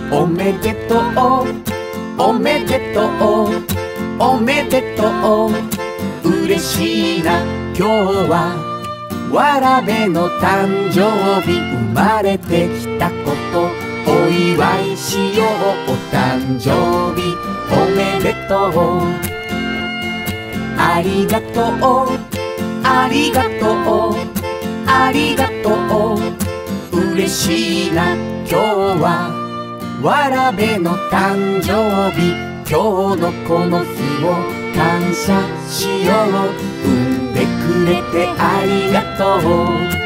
おめでとうおめでとうおめでとう。嬉しいな今日はわらべの誕生日。生まれてきたことお祝いしよう。お誕生日おめでとう。ありがとうありがとうありがとう。嬉しいな今日はわらべの誕生日。今日のこの日を感謝しよう。産んでくれてありがとう。